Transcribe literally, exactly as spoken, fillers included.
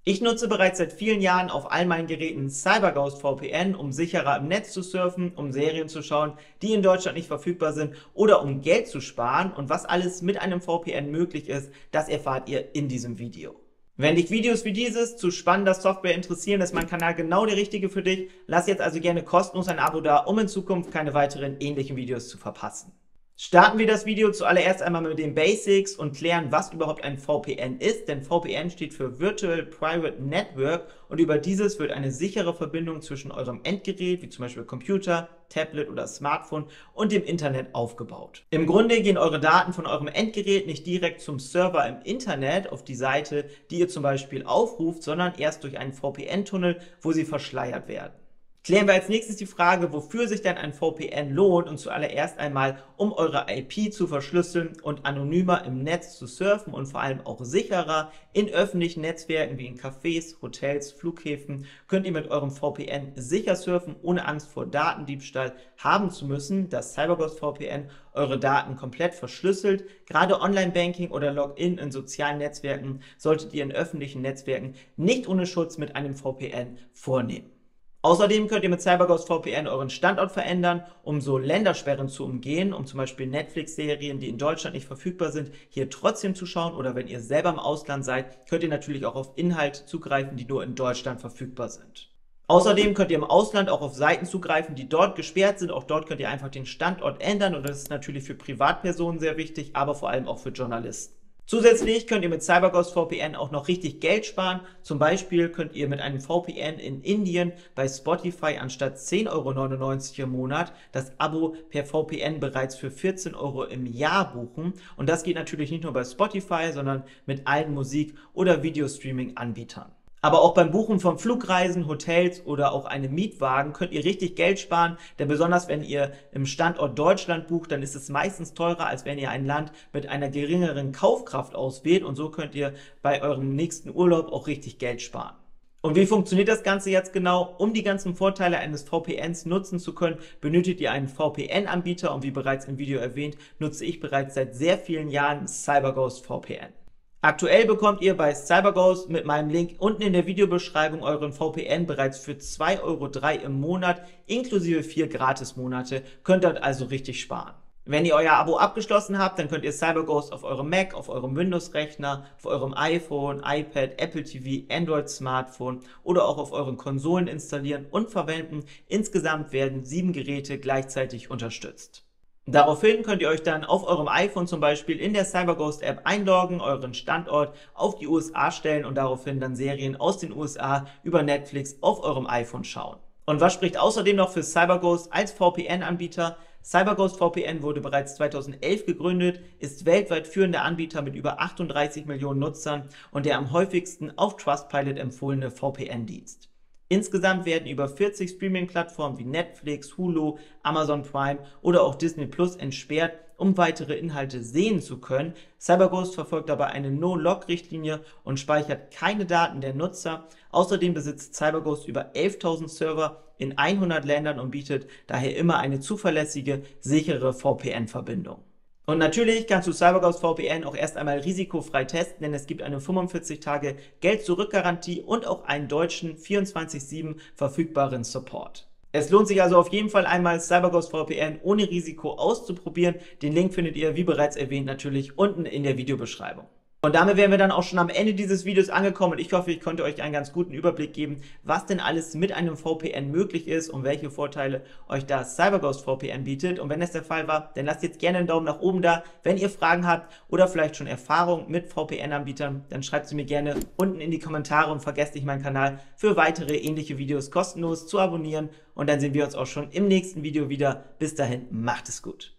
Ich nutze bereits seit vielen Jahren auf all meinen Geräten CyberGhost V P N, um sicherer im Netz zu surfen, um Serien zu schauen, die in Deutschland nicht verfügbar sind oder um Geld zu sparen. Und was alles mit einem V P N möglich ist, das erfahrt ihr in diesem Video. Wenn dich Videos wie dieses zu spannender Software interessieren, ist mein Kanal genau der richtige für dich. Lass jetzt also gerne kostenlos ein Abo da, um in Zukunft keine weiteren ähnlichen Videos zu verpassen. Starten wir das Video zuallererst einmal mit den Basics und klären, was überhaupt ein V P N ist, denn V P N steht für Virtual Private Network und über dieses wird eine sichere Verbindung zwischen eurem Endgerät, wie zum Beispiel Computer, Tablet oder Smartphone, und dem Internet aufgebaut. Im Grunde gehen eure Daten von eurem Endgerät nicht direkt zum Server im Internet auf die Seite, die ihr zum Beispiel aufruft, sondern erst durch einen V P N-Tunnel, wo sie verschleiert werden. Klären wir als nächstes die Frage, wofür sich denn ein V P N lohnt, und zuallererst einmal, um eure I P zu verschlüsseln und anonymer im Netz zu surfen und vor allem auch sicherer in öffentlichen Netzwerken wie in Cafés, Hotels, Flughäfen, könnt ihr mit eurem V P N sicher surfen, ohne Angst vor Datendiebstahl haben zu müssen. Das CyberGhost V P N eure Daten komplett verschlüsselt. Gerade Online-Banking oder Login in sozialen Netzwerken solltet ihr in öffentlichen Netzwerken nicht ohne Schutz mit einem V P N vornehmen. Außerdem könnt ihr mit CyberGhost V P N euren Standort verändern, um so Ländersperren zu umgehen, um zum Beispiel Netflix-Serien, die in Deutschland nicht verfügbar sind, hier trotzdem zu schauen, oder wenn ihr selber im Ausland seid, könnt ihr natürlich auch auf Inhalte zugreifen, die nur in Deutschland verfügbar sind. Außerdem könnt ihr im Ausland auch auf Seiten zugreifen, die dort gesperrt sind. Auch dort könnt ihr einfach den Standort ändern, und das ist natürlich für Privatpersonen sehr wichtig, aber vor allem auch für Journalisten. Zusätzlich könnt ihr mit CyberGhost V P N auch noch richtig Geld sparen. Zum Beispiel könnt ihr mit einem V P N in Indien bei Spotify anstatt zehn Euro neunundneunzig im Monat das Abo per V P N bereits für vierzehn Euro im Jahr buchen. Und das geht natürlich nicht nur bei Spotify, sondern mit allen Musik- oder Videostreaming-Anbietern. Aber auch beim Buchen von Flugreisen, Hotels oder auch einem Mietwagen könnt ihr richtig Geld sparen, denn besonders wenn ihr im Standort Deutschland bucht, dann ist es meistens teurer, als wenn ihr ein Land mit einer geringeren Kaufkraft auswählt, und so könnt ihr bei eurem nächsten Urlaub auch richtig Geld sparen. Und wie funktioniert das Ganze jetzt genau? Um die ganzen Vorteile eines V P Ns nutzen zu können, benötigt ihr einen V P N-Anbieter, und wie bereits im Video erwähnt, nutze ich bereits seit sehr vielen Jahren CyberGhost V P N. Aktuell bekommt ihr bei CyberGhost mit meinem Link unten in der Videobeschreibung euren V P N bereits für zwei Euro drei im Monat, inklusive vier Gratismonate, könnt dort also richtig sparen. Wenn ihr euer Abo abgeschlossen habt, dann könnt ihr CyberGhost auf eurem Mac, auf eurem Windows-Rechner, auf eurem iPhone, iPad, Apple T V, Android-Smartphone oder auch auf euren Konsolen installieren und verwenden. Insgesamt werden sieben Geräte gleichzeitig unterstützt. Daraufhin könnt ihr euch dann auf eurem iPhone zum Beispiel in der CyberGhost App einloggen, euren Standort auf die U S A stellen und daraufhin dann Serien aus den U S A über Netflix auf eurem iPhone schauen. Und was spricht außerdem noch für CyberGhost als V P N-Anbieter? CyberGhost V P N wurde bereits zweitausendelf gegründet, ist weltweit führender Anbieter mit über achtunddreißig Millionen Nutzern und der am häufigsten auf Trustpilot empfohlene V P N-Dienst. Insgesamt werden über vierzig Streaming-Plattformen wie Netflix, Hulu, Amazon Prime oder auch Disney Plus entsperrt, um weitere Inhalte sehen zu können. CyberGhost verfolgt dabei eine No-Log-Richtlinie und speichert keine Daten der Nutzer. Außerdem besitzt CyberGhost über elftausend Server in hundert Ländern und bietet daher immer eine zuverlässige, sichere V P N-Verbindung. Und natürlich kannst du CyberGhost V P N auch erst einmal risikofrei testen, denn es gibt eine fünfundvierzig Tage Geld-Zurück-Garantie und auch einen deutschen vierundzwanzig sieben verfügbaren Support. Es lohnt sich also auf jeden Fall einmal, CyberGhost V P N ohne Risiko auszuprobieren. Den Link findet ihr, wie bereits erwähnt, natürlich unten in der Videobeschreibung. Und damit wären wir dann auch schon am Ende dieses Videos angekommen, und ich hoffe, ich konnte euch einen ganz guten Überblick geben, was denn alles mit einem V P N möglich ist und welche Vorteile euch das CyberGhost V P N bietet. Und wenn das der Fall war, dann lasst jetzt gerne einen Daumen nach oben da. Wenn ihr Fragen habt oder vielleicht schon Erfahrung mit V P N-Anbietern, dann schreibt sie mir gerne unten in die Kommentare und vergesst nicht, meinen Kanal für weitere ähnliche Videos kostenlos zu abonnieren. Und dann sehen wir uns auch schon im nächsten Video wieder. Bis dahin, macht es gut.